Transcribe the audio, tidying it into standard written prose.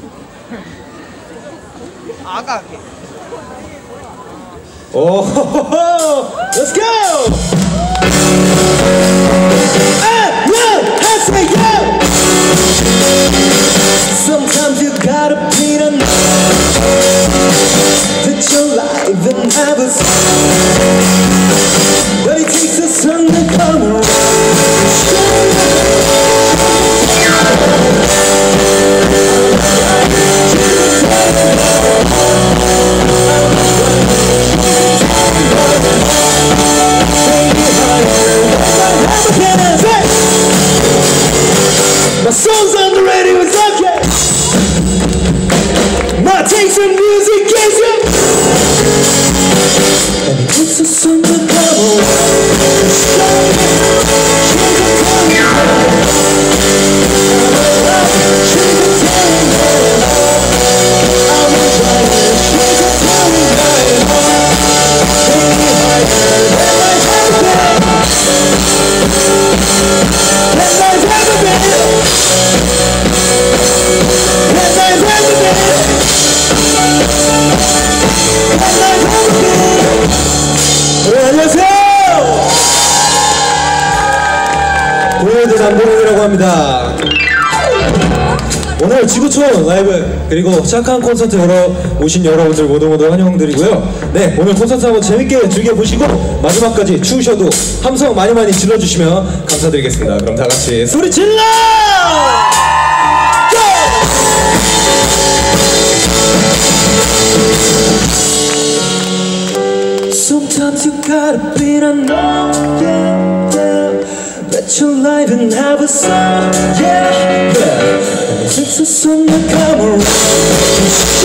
아가 할게. 오, let's go! I say yo! Sometimes you gotta beat a that you're alive and have a but it takes the sun to come around. My song's on the radio, it's okay. My taste in music is you. And it takes a sun to come 남동이라고 합니다. 오늘 지구촌 라이브 그리고 착한 콘서트 오신 여러분들 모두 환영드리고요. 네, 오늘 콘서트 한번 재밌게 즐겨보시고 마지막까지 추우셔도 함성 많이 질러주시면 감사드리겠습니다. 그럼 다같이 소리 질러! Sometimes you gotta beat a note, yeah. Let your life and have a song, yeah. It's a song that come around.